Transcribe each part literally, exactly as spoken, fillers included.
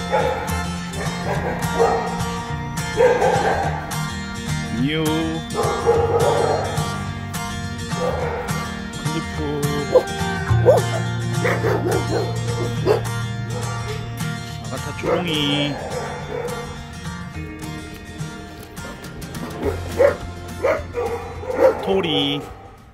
뉴 클리프 아가타 쪼롱이 토리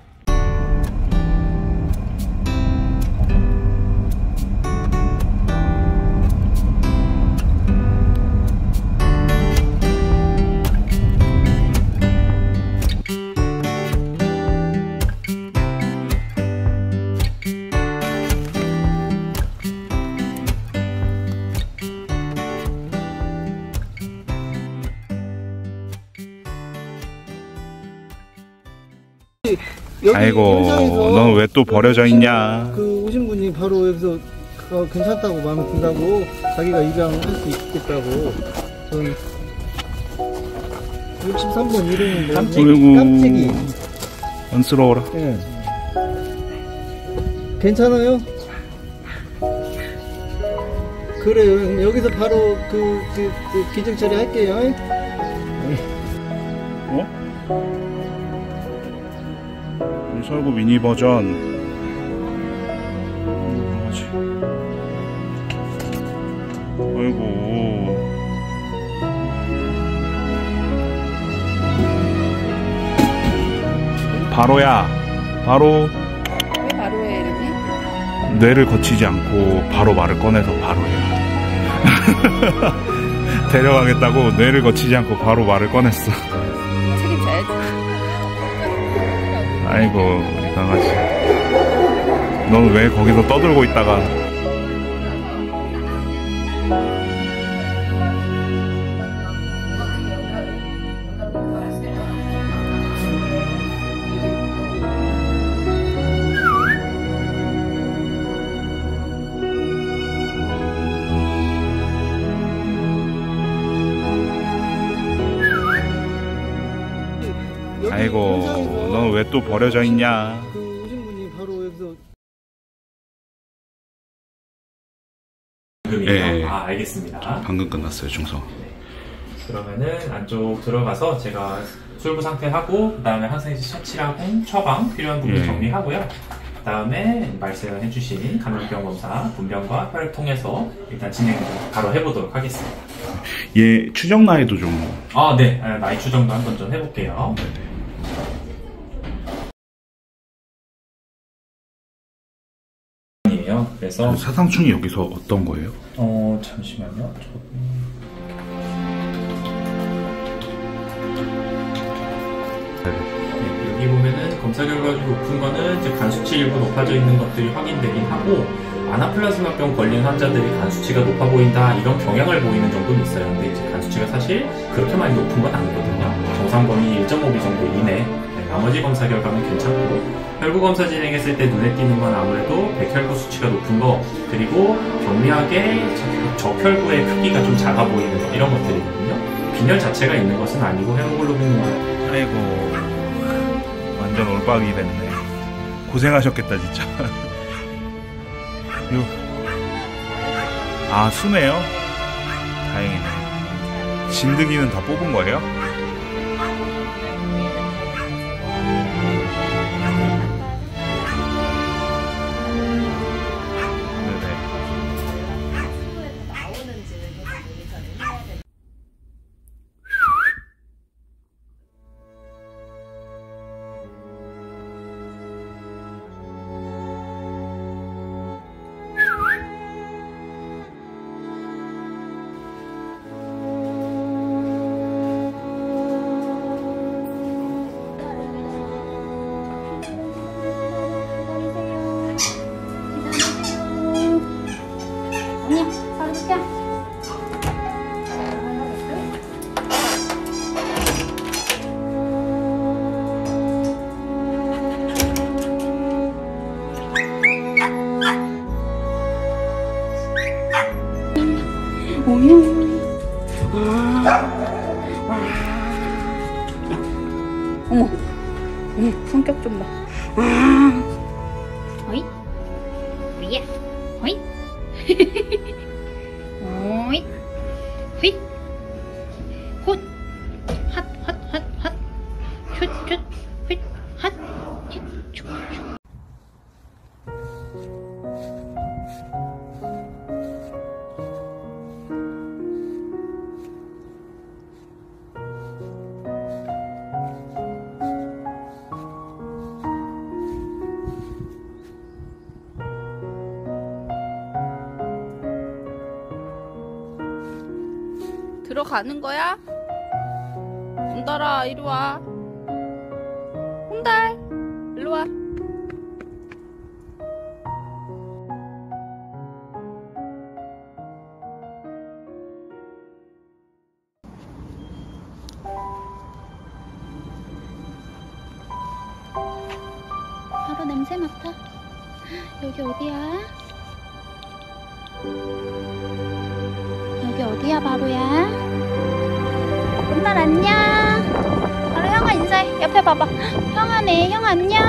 아이고, 넌 왜 또 버려져 있냐? 그 오신 분이 바로 여기서 어, 괜찮다고 마음에 든다고 자기가 입양할 수 있겠다고. 전 육십삼 번 이름은 깜찍이. 깜찍이. 안쓰러워라. 네. 괜찮아요? 그래요. 여기서 바로 그, 그, 그 기증 처리할게요. 어? 설구 미니 버전 뭐지? 아이고 바로야 바로 왜 바로야 이름이? 뇌를 거치지 않고 바로 말을 꺼내서 바로야 데려가겠다고 뇌를 거치지 않고 바로 말을 꺼냈어. 책임져야지. 아이고 우리 강아지 넌 왜 거기서 떠들고 있다가 아이고 넌 왜 또 버려져 있냐? 그 오신 분이 바로 여기서 네. 아, 알겠습니다. 방금 끝났어요, 중성. 네. 그러면은 안쪽 들어가서 제가 술부 상태하고 그 다음에 항생제 섭취하고 처방 필요한 부분 예. 정리하고요. 그 다음에 말씀해주신 감염병 검사, 분변과 혈액 통해서 일단 진행 바로 해보도록 하겠습니다. 얘 추정 나이도 좀. 아, 네. 나이 추정도 한번 좀 해볼게요. 그래서 사상충이 여기서 어떤 거예요? 어 잠시만요. 네, 여기 보면은 검사 결과가 좀 높은 거는 이제 간 수치 일부 높아져 있는 것들이 확인되긴 하고 아나플라즈마병 걸린 환자들이 간 수치가 높아 보인다 이런 경향을 보이는 정도는 있어요. 근데 이제 간 수치가 사실 그렇게 많이 높은 건 아니거든요. 정상 범위 일 점 오 비 정도 이내. 네, 나머지 검사 결과는 괜찮고. 혈구 검사 진행했을 때 눈에 띄는 건 아무래도 백혈구 수치가 높은 거 그리고 경미하게 적혈구의 크기가 좀 작아 보이는 거 이런 것들이거든요. 빈혈 자체가 있는 것은 아니고 헤모글로빈 아이고 완전 올박이 됐네. 고생하셨겠다 진짜. 요. 아 순해요? 다행이네. 진드기는 다 뽑은 거예요? 어머, 응, 성격 좀 봐. 어이? 뭐야? 어이? 어이? 들어가는 거야? 혼달아, 이리 와. 혼달, 이리 와. 바로 냄새 맡아. 여기 어디야? 여기 어디야, 바로야? 혼날 안녕. 바로 형아 인사해. 옆에 봐봐. 형아네. 형 안녕.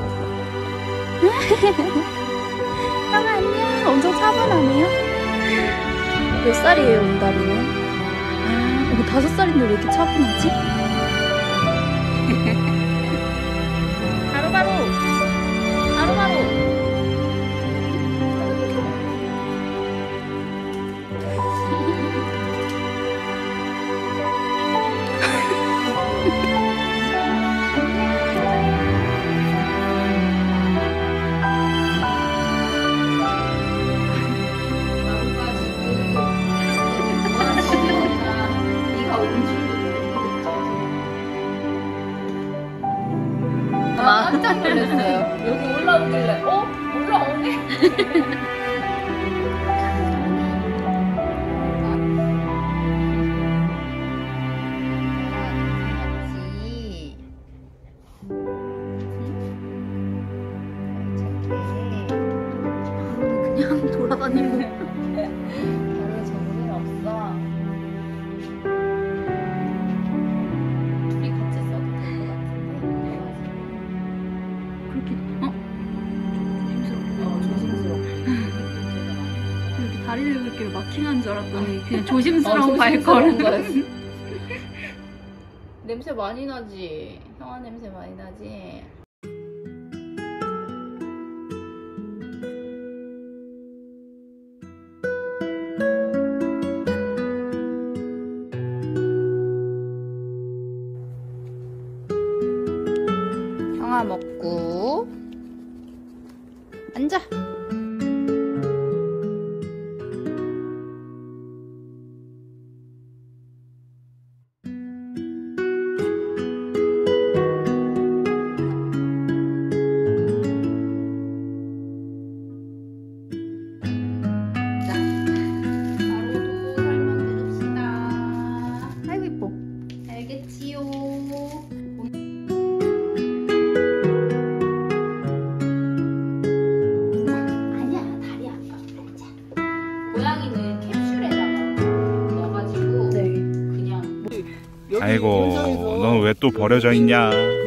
형아 안녕. 엄청 차분하네요. 몇 살이에요, 온달이는? 아, 어, 다섯 살인데 왜 이렇게 차분하지? 바로바로. 바로바로. 깜짝 놀랐어요. 여기 올라오길래, 어? 올라오네? 그냥 돌아다니고. 바로 정신 없어. 둘이 같이 써도 될 것 같은데. 그렇게 어? 조심스럽게. 어, 조심스럽게. 이렇게 다리를 이렇게 마킹한 줄 알았더니 그냥 조심스러운 어, 발걸음. 거였어. 냄새 많이 나지? 형아 냄새 많이 나지? 형아 먹고 앉아. 아이고, 넌 왜 또 버려져 있냐?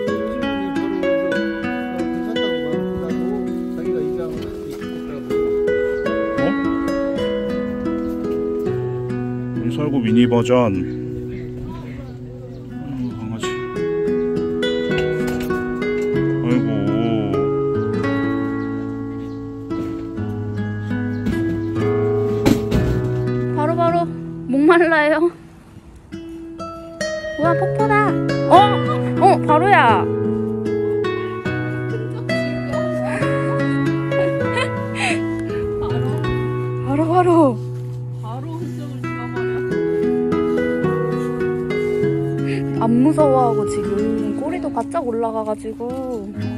어? 설구 미니 버전. 음, 강아지. 아이고. 바로바로 목말라요. 우와, 폭포다. 어? 어, 바로야. 바로 바로. 바로 흔적을 지워버려. 안 무서워하고 지금 꼬리도 바짝 올라가가지고